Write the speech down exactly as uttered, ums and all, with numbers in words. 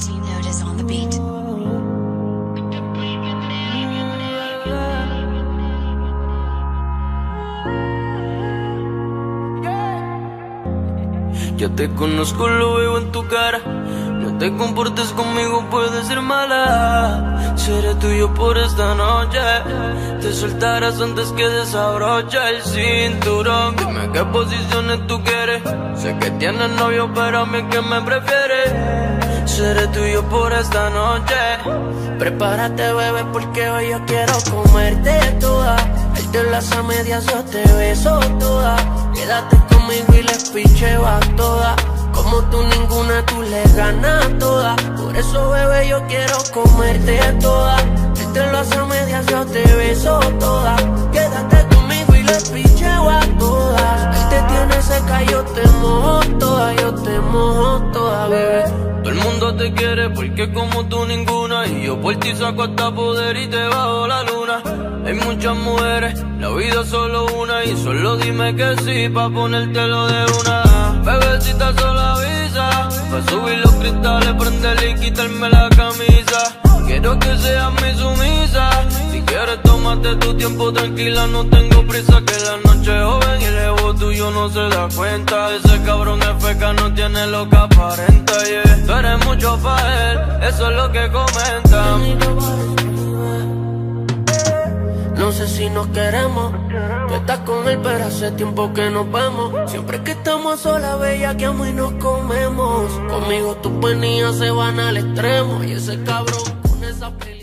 T-Note is on the beat. Ya te conozco, lo veo en tu cara. No te comportes conmigo, puedes ser mala. Seré tuyo por esta noche. Te soltarás antes que desabroche el cinturón. Dime qué posiciones tú quieres. Sé que tienes novio, pero a mí que me prefieres. Seré tuyo por esta noche. Prepárate, bebé, porque hoy yo quiero comerte toda. Él te las a medias, yo te beso toda. Quédate conmigo y les picheo a todas. Como tú ninguna, tú le ganas toda. Por eso, bebé, yo quiero comerte toda. Él te lo hace a medias, yo te beso toda. Quédate conmigo y les picheo a todas. Él te tiene seca, yo te mojo toda. Yo te mojo toda, bebé. Todo el mundo te quiere porque como tú ninguna. Y yo por ti saco hasta poder y te bajo la luna. Hay muchas mujeres, la vida es solo una. Y solo dime que sí, pa' ponértelo de una. Bebecita, solo avisa. Pa' subir los cristales, prenderle y quitarme la camisa. Quiero que seas mi sumisa. Si quieres, tómate tu tiempo, tranquila, no tengo prisa. Que la noche es joven y el ego tuyo no se da cuenta. Ese cabrón es feca, no tiene lo que aparenta, yeah. Tú eres mucho pa' él, eso es lo que comentan. No sé si nos queremos. Tú estás con él, pero hace tiempo que nos vemos. Siempre que estamos solas, bellaqueamos y nos comemos. Conmigo tus penías se van al extremo. Y ese cabrón con esa